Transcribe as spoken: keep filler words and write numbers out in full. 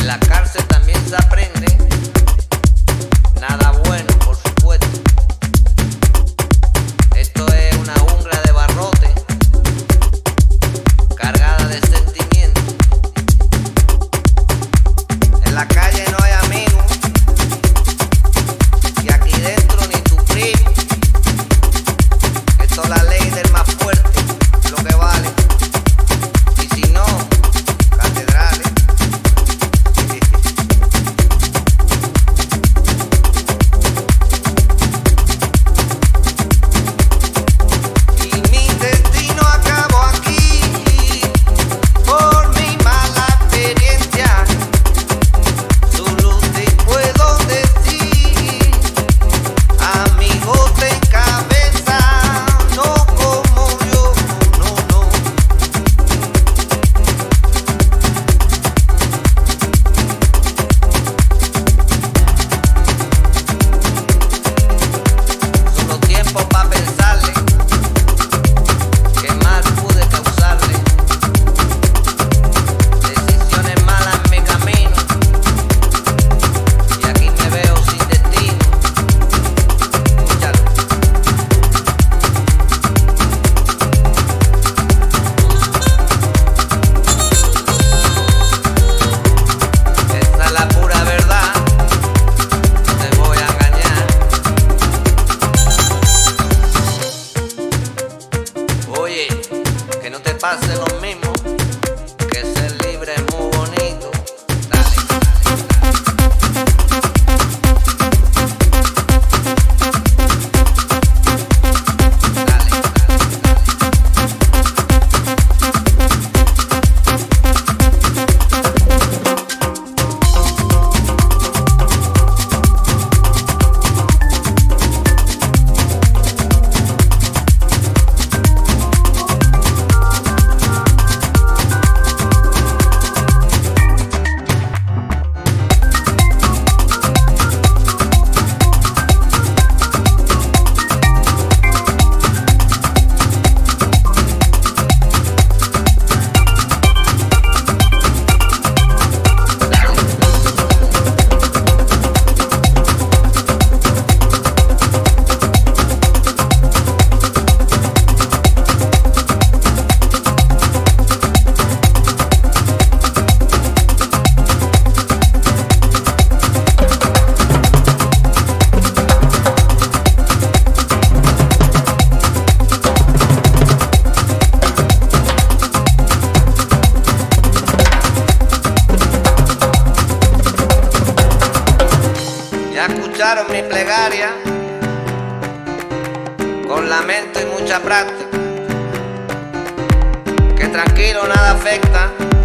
la cárcel también se aprende, nada bueno, por supuesto. Esto es una jungla de barrote, cargada de sentimientos. En la calle no hay amigos, y aquí dentro ni tu primo. Esto es la ley del más fuerte, lo que vale. Y si no, catedrales. Que no te pase lo mismo, que ser libre es muy bonito. Dale, dale, dale. Ya escucharon mi plegaria, con lamento y mucha práctica, que tranquilo nada afecta.